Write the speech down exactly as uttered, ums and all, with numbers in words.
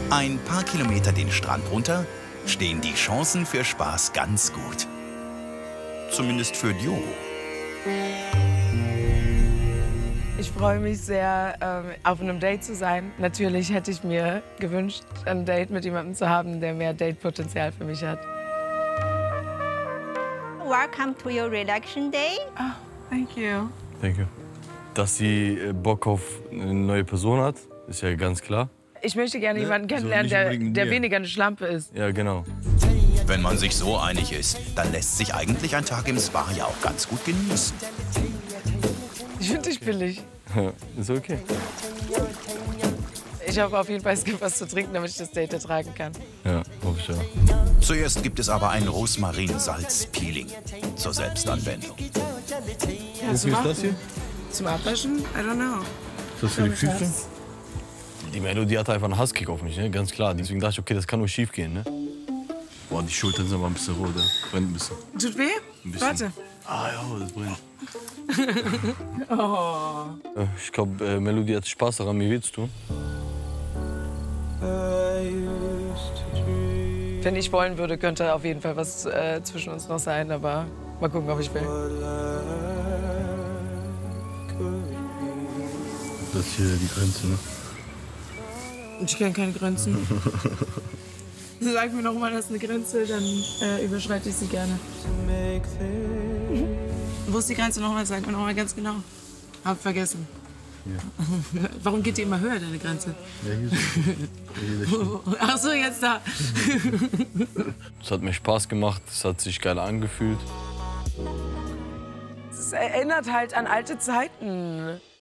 Ein paar Kilometer den Strand runter stehen die Chancen für Spaß ganz gut. Zumindest für Diogo. Ich freue mich sehr, ähm, auf einem Date zu sein. Natürlich hätte ich mir gewünscht, ein Date mit jemandem zu haben, der mehr Datepotenzial für mich hat. Welcome to your relaxation day. Oh, thank you. Thank you. Dass sie äh, Bock auf eine neue Person hat, ist ja ganz klar. Ich möchte gerne Ne? jemanden So kennenlernen, nicht der, unbedingt der mir. weniger eine Schlampe ist. Ja, genau. Wenn man sich so einig ist, dann lässt sich eigentlich ein Tag im Spa ja auch ganz gut genießen. Ich finde dich billig. Ist okay. Ich hoffe auf jeden Fall, es gibt was zu trinken, damit ich das Date ertragen kann. Ja, hoffe ich ja. Zuerst gibt es aber ein Rosmarin-Salz-Peeling zur Selbstanwendung. Ja, Wofür ist das hier? Zum Abwaschen? I don't know. Ist das für die Füße? Die Melodie hatte einfach einen Hasskick auf mich, ne? Ganz klar. Deswegen dachte ich, okay, das kann nur schief gehen. Ne? Boah, die Schultern sind aber ein bisschen rot, ja? Brennt ein bisschen. Tut weh? Ein bisschen. Warte. Ah ja, das brennt. Oh. Äh, Ich glaube, äh, Melodie hat Spaß daran, mir weh zu tun. Wenn ich wollen würde, könnte auf jeden Fall was äh, zwischen uns noch sein, aber mal gucken, ob ich will. Das ist hier die Grenze, ne? Ich kenne keine Grenzen. Sag mir noch mal, das ist eine Grenze, dann äh, überschreite ich sie gerne. Wo ist die Grenze noch mal? Sag mir noch mal ganz genau. Hab vergessen. Ja. Warum geht die immer höher, deine Grenze? Ja, hier ist hier Ach so, jetzt da. Es hat mir Spaß gemacht, es hat sich geil angefühlt. Es erinnert halt an alte Zeiten.